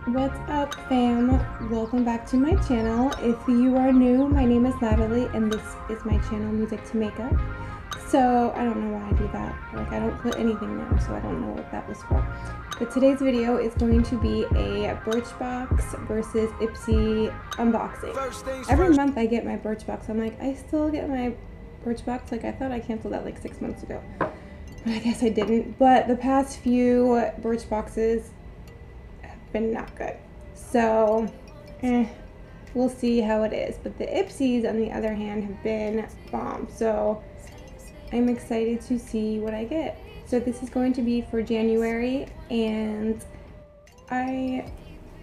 What's up, fam? Welcome back to my channel. If you are new, my name is Natalie and this is my channel, Music to Makeup. So I don't know why I do that. Like, I don't put anything there, so I don't know what that was for. But today's video is going to be a Birchbox versus Ipsy unboxing. Every month I get my Birchbox. I'm like, I still get my Birchbox. Like, I thought I canceled that like 6 months ago. But I guess I didn't. But the past few Birchboxes been not good, so we'll see how it is. But the Ipsys, on the other hand, have been bomb, so I'm excited to see what I get. So this is going to be for January, and I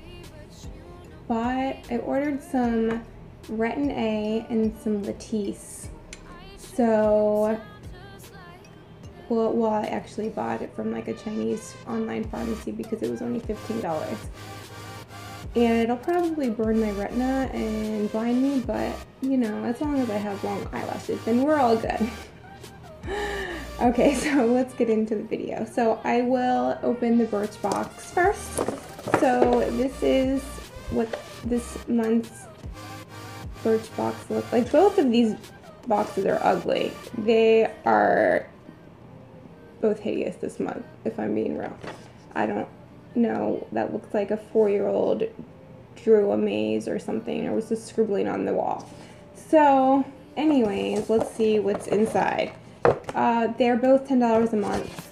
ordered some Retin A and some Latisse. So well, I actually bought it from like a Chinese online pharmacy because it was only $15. And it'll probably burn my retina and blind me, but you know, as long as I have long eyelashes, then we're all good. Okay, so let's get into the video. So I will open the Birchbox first. So this is what this month's Birchbox looks like. Both of these boxes are ugly. They are both hideous this month, if I'm being real. I don't know, that looks like a 4-year-old drew a maze or something, or was just scribbling on the wall. So anyways, let's see what's inside. They're both $10 a month.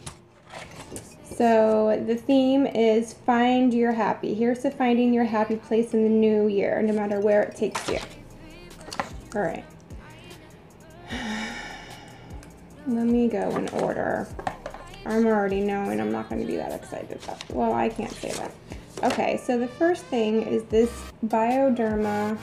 So the theme is find your happy. Here's to finding your happy place in the new year, no matter where it takes you. All right. Let me go in order. I'm already knowing I'm not going to be that excited about it. Well, I can't say that. Okay, so the first thing is this Bioderma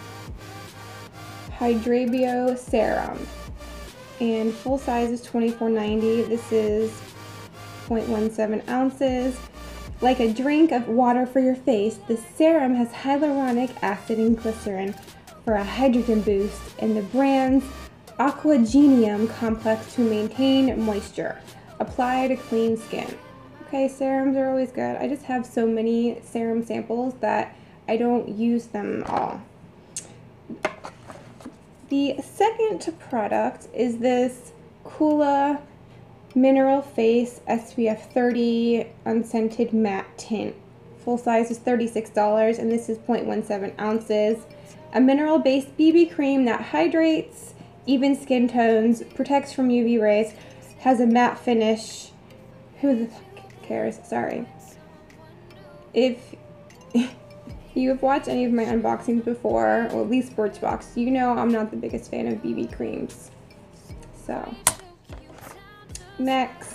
Hydrabio Serum. And full size is $24.90. This is 0.17 ounces. Like a drink of water for your face, the serum has hyaluronic acid and glycerin for a hydrogen boost, and the brand's Aquagenium complex to maintain moisture. Apply to clean skin. Okay, serums are always good. I just have so many serum samples that I don't use them all. The second product is this Coola Mineral Face SPF 30 Unscented Matte Tint. Full size is $36, and this is 0.17 ounces. A mineral-based BB cream that hydrates, even skin tones, protects from UV rays, has a matte finish. Who the fuck cares? Sorry. If you have watched any of my unboxings before, or at least Birchbox, you know I'm not the biggest fan of BB creams. So, next,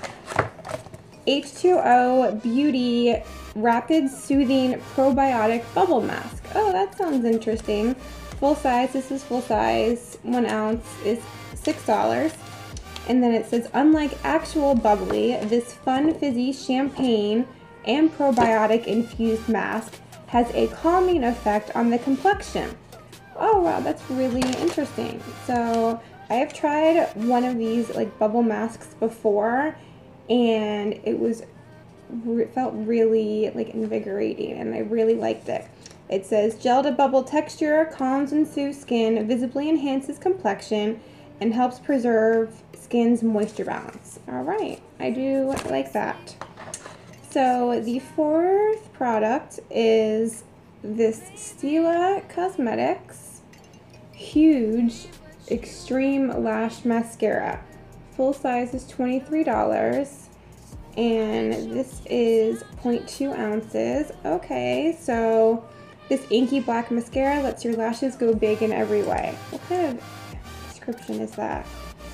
H2O Beauty Rapid Soothing Probiotic Bubble Mask. Oh, that sounds interesting. Full size, this is full size, 1 ounce is $6. And then it says, unlike actual bubbly, this fun fizzy champagne and probiotic infused mask has a calming effect on the complexion. Oh wow, that's really interesting. So I have tried one of these like bubble masks before, and it felt really like invigorating, and I really liked it. It says, gel to bubble texture, calms and soothes skin, visibly enhances complexion, and helps preserve skin's moisture balance. All right, I do like that. So the fourth product is this Stila Cosmetics Huge Extreme Lash Mascara. Full size is $23. And this is 0.2 ounces. Okay, so this inky black mascara lets your lashes go big in every way. What kind of description is that?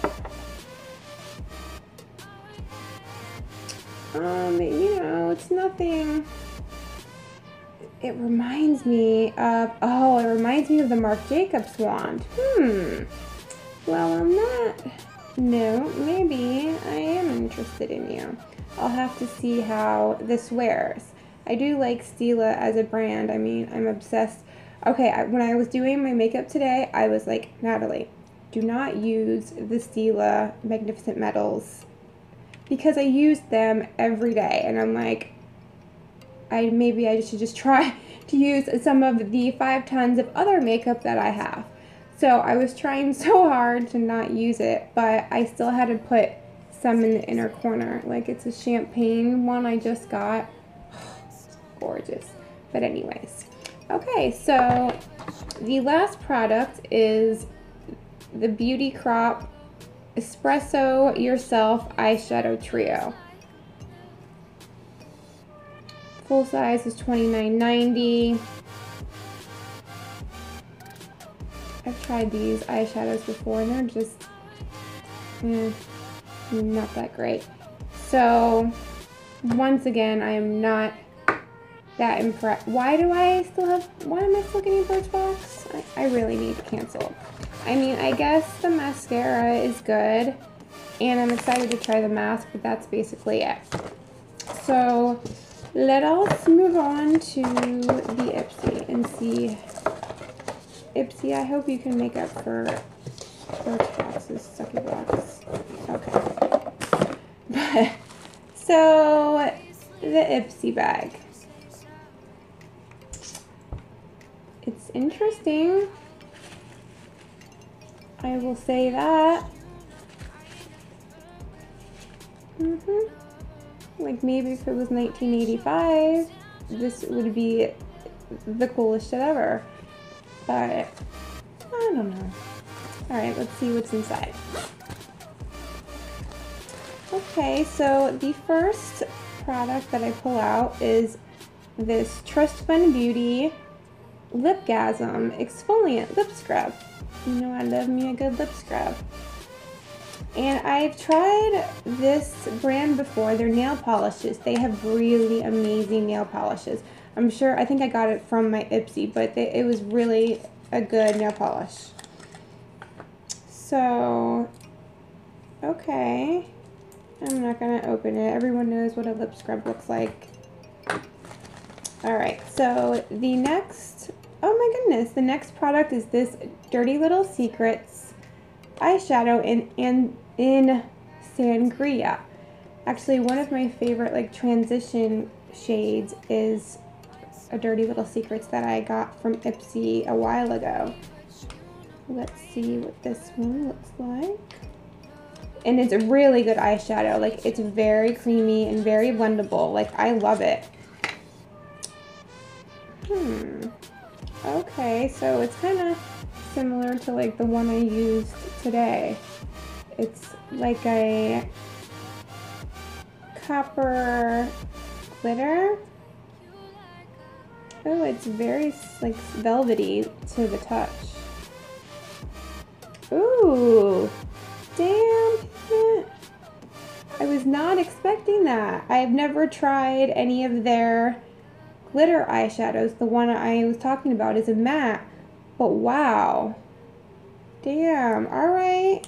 You know, it's nothing. It reminds me of, it reminds me of the Marc Jacobs wand. Well, I'm not, no, maybe I am interested in you. I'll have to see how this wears. I do like Stila as a brand. I mean, I'm obsessed. Okay, when I was doing my makeup today, I was like, Natalie, do not use the Stila Magnificent Metals because I use them every day, and I'm like, maybe I should just try to use some of the 5 tons of other makeup that I have. So I was trying so hard to not use it, but I still had to put some in the inner corner. Like, it's a champagne one I just got. Gorgeous. But anyways. Okay, so the last product is the Beauty Crop Espresso Yourself Eyeshadow Trio. Full size is $29.90. I've tried these eyeshadows before and they're just not that great. So once again, I am not that impressed. Why am I still getting Birchbox? I really need to cancel. I mean, I guess the mascara is good and I'm excited to try the mask, but that's basically it. So let us move on to the Ipsy and see. Ipsy, I hope you can make up for Birchbox's sucky box. Okay. But, so, the Ipsy bag. It's interesting. I will say that. Like, maybe if it was 1985, this would be the coolest shit ever. But I don't know. Alright, let's see what's inside. Okay, so the first product that I pull out is this Trust Fund Beauty Lipgasm Exfoliant Lip Scrub. You know I love me a good lip scrub. And I've tried this brand before, their nail polishes. They have really amazing nail polishes. I think I got it from my Ipsy, but it was really a good nail polish. So, okay. I'm not going to open it. Everyone knows what a lip scrub looks like. Alright, so the next, oh my goodness, the next product is this Dirty Little Secrets eyeshadow in Sangria. Actually, one of my favorite like transition shades is a Dirty Little Secrets that I got from Ipsy a while ago. Let's see what this one looks like. And it's a really good eyeshadow. Like, it's very creamy and very blendable. Like, I love it. Okay, so it's kind of similar to like the one I used today. It's like a copper glitter. Oh, it's very like velvety to the touch. Ooh, damn it. I was not expecting that. I've never tried any of their glitter eyeshadows. The one I was talking about is a matte, but wow. Damn, alright.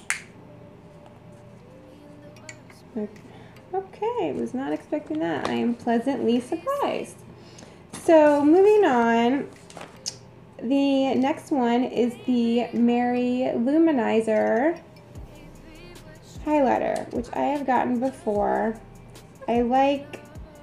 Okay, was not expecting that. I am pleasantly surprised. So, moving on, the next one is the Mary Luminizer highlighter, which I have gotten before. I like,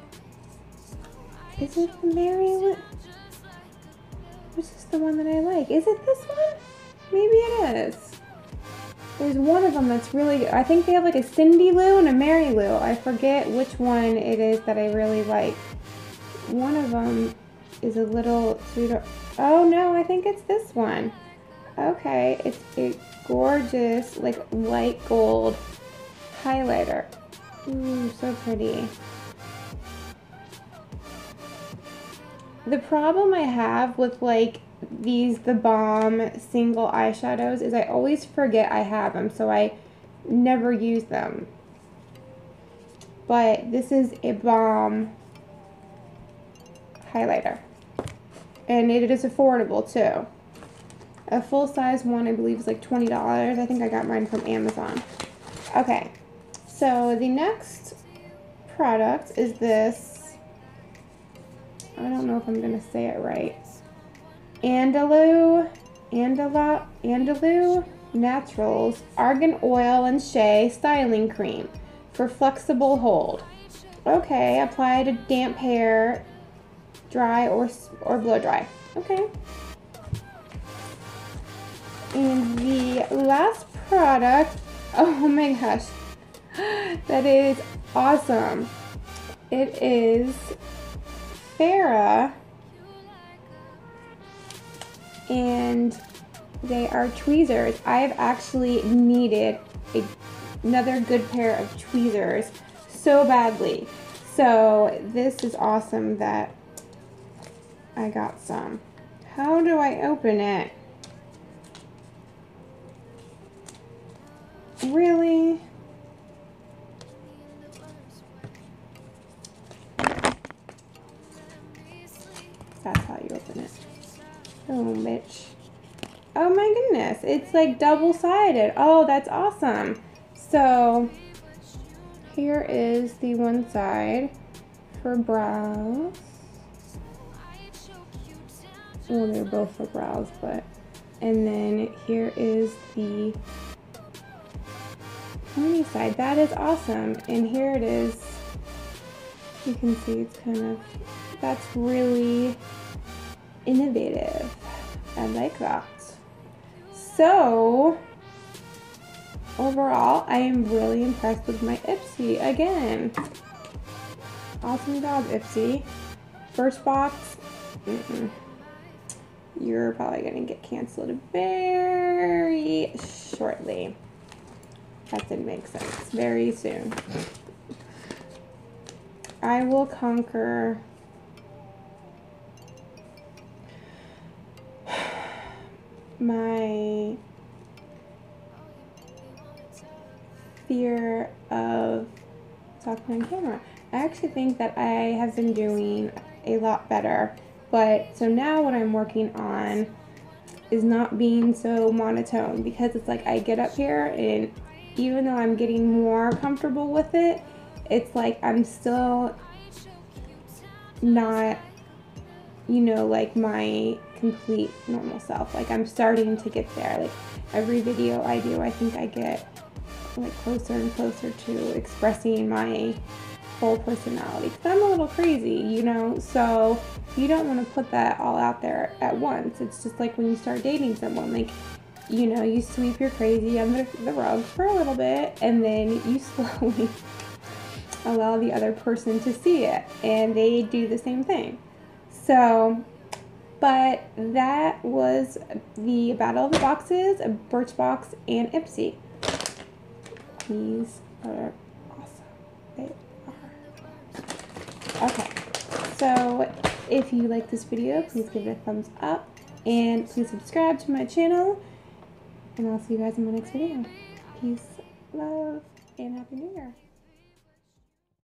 is it the Mary, which is the one that I like? Is it this one? Maybe it is. There's one of them that's really good. I think they have like a Cindy Lou and a Mary Lou. I forget which one it is that I really like. One of them is a little sweeter. Oh no, I think it's this one. Okay, it's a gorgeous, like light gold highlighter. Ooh, so pretty. The problem I have with like the Balm single eyeshadows is I always forget I have them, so I never use them. But this is a Balm highlighter. And it is affordable too. A full-size one, I believe, is like $20. I think I got mine from Amazon. Okay, so the next product is this. I don't know if I'm going to say it right. Andalou Naturals Argan Oil and Shea Styling Cream for flexible hold. Okay, apply to damp hair dry or blow dry. Okay. And the last product, oh my gosh, that is awesome. It is Farrah, and they are tweezers. I've actually needed another good pair of tweezers so badly. So this is awesome that I got some. How do I open it? Really? That's how you open it. Oh, bitch. Oh my goodness, it's like double-sided. Oh, that's awesome. So here is the one side for brows. Well, they're both for brows, but, and then here is the pointy side. That is awesome. And here it is. You can see it's kind of, that's really innovative. I like that. So overall, I am really impressed with my Ipsy again. Awesome job, Ipsy. Birchbox, you're probably gonna get canceled very shortly. That didn't make sense. Very soon. I will conquer my fear of talking on camera. I actually think that I have been doing a lot better, but so now what I'm working on is not being so monotone, because it's like I get up here and even though I'm getting more comfortable with it, it's like I'm still not, you know, like my complete normal self. Like I'm starting to get there. Like every video I do, I think I get like closer and closer to expressing my full personality, because I'm a little crazy, you know, so you don't want to put that all out there at once. It's just like when you start dating someone, like, you know, you sweep your crazy under the rug for a little bit and then you slowly allow the other person to see it, and they do the same thing. So, but that was the Battle of the Boxes, Birchbox and Ipsy. These are awesome. They are. Okay, so if you like this video, please give it a thumbs up and please subscribe to my channel, and I'll see you guys in my next video. Peace, love, and Happy New Year.